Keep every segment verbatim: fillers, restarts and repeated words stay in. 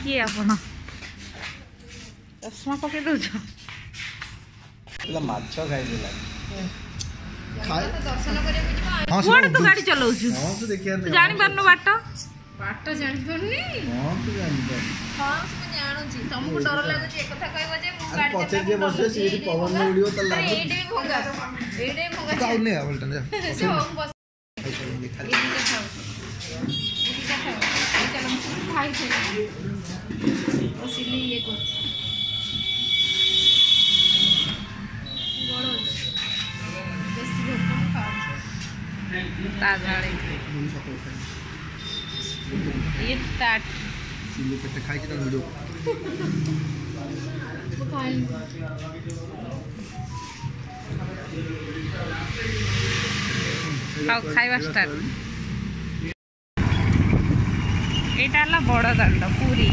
किए आपण चश्मा पके दउछ माछ खाई देला खाए दर्शन करे हां कोन तू गाड़ी चलाउछ हां तू देखिया तू जानि परनो बाट बाट जानि परनी हां तू जानि पर हां से जानो छी तुमको डर लागो छी एक कथा कहबो जे मु गाड़ी पछे जे बसे से पवन में उड़ियो त लागो एडे भी भोगा एडे भोगा का नहीं है बोलता जा जो हम बस ये खाओ ये खाओ चलो खाई छे ओ सिली ये को गोड़ो बेसी भोकम खाओ ता झाड़े ये स्टार्ट सिली पेट खाई के वीडियो खाई खाओ खाइबा स्टार्ट एटा ला बड़ दांड पूरी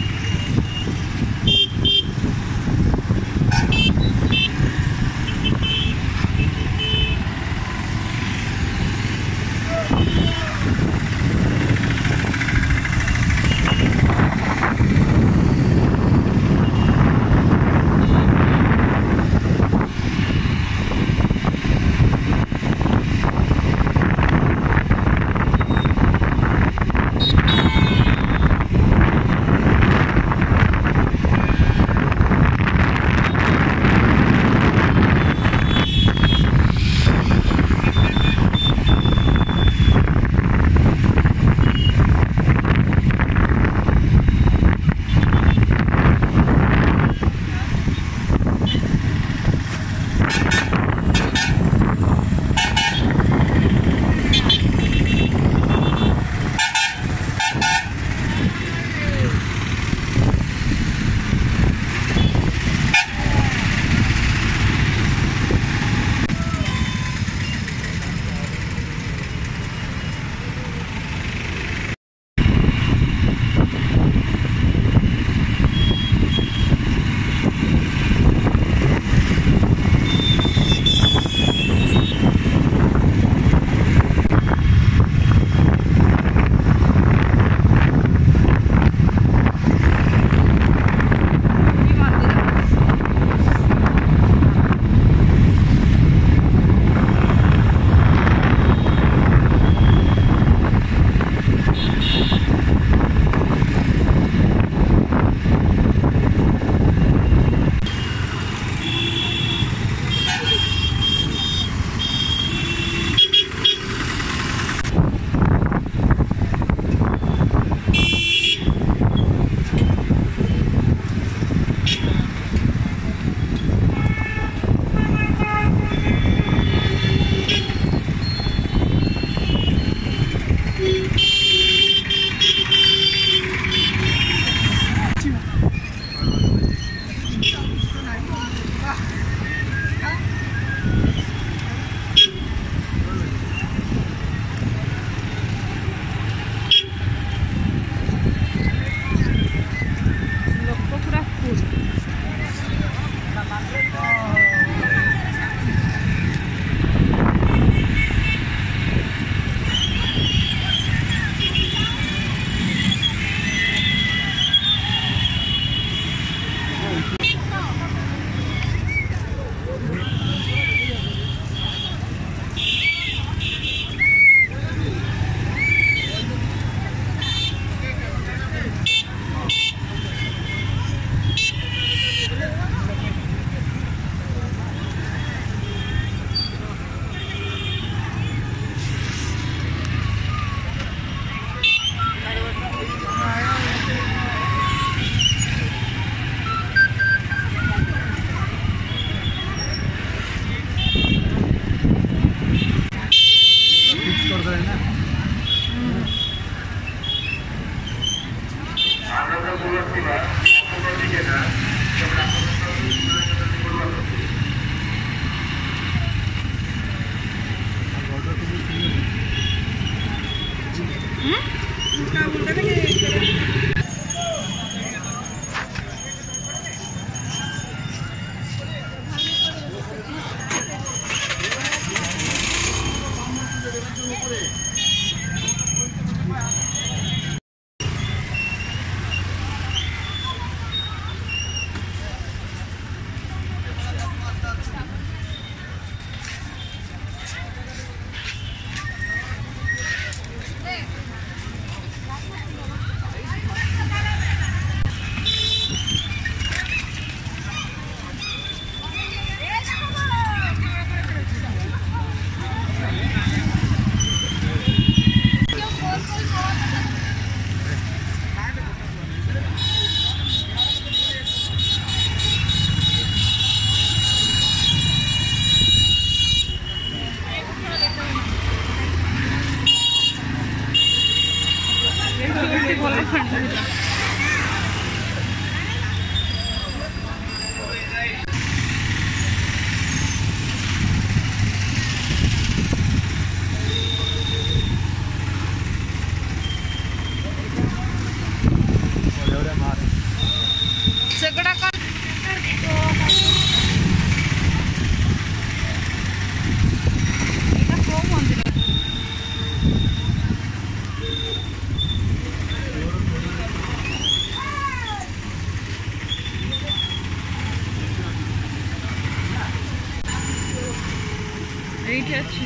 ଏଠି ଅଛି।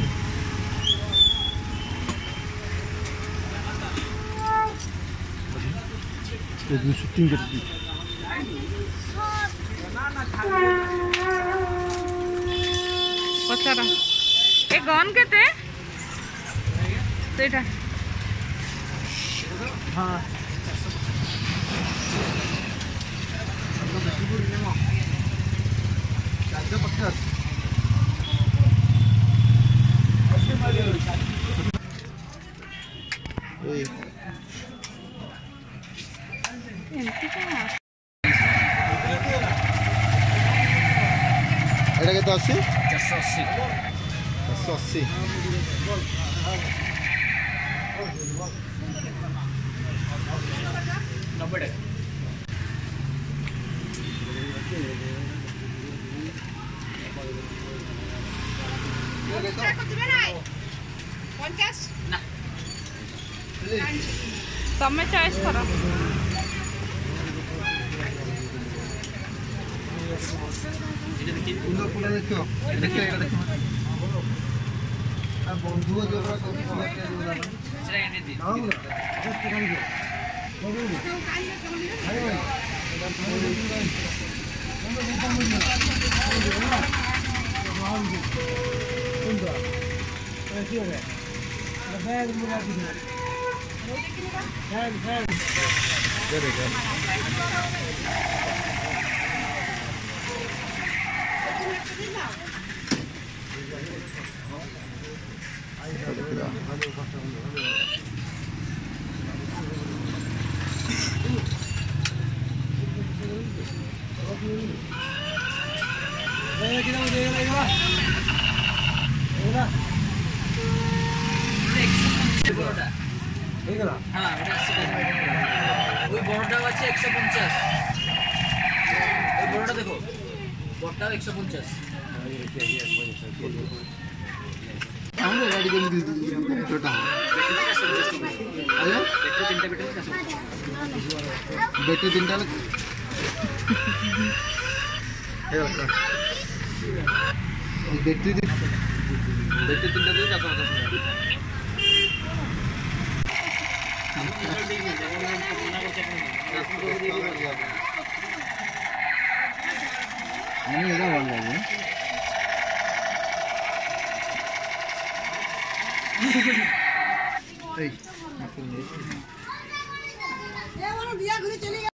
ସୁଟିଂ କରୁଛି। ପଚାର ଏ ଗନ୍ କେତେ ସେଇଟା? ହଁ ଚାରିଶହ ପଚାଶ। ଏମିତି କ'ଣ? ଏଇଟା କେତେ ଅଶୀ? ଚାରିଶହ ଅଶୀ। ଚାରିଶହ ଅଶୀ। ନବେ ଟା। ତମେ ଚଏସ୍ କର। ସୁନ୍ଦର ଫୁଲ ଦେଖିବ। ଦେଖିବ ଏଇଟା ଦେଖିବ। ଆଉ ବନ୍ଧୁ ଯୋଉଗୁଡ଼ା বড়টা আছে একশো পঞ্চাশ। ওই বড়টা দেখো, বড়টা একশো পঞ্চাশ। बैटरी तीन टा बैटरी बैटरी तीन टा दे चार पचास नहीं ये वाला है ए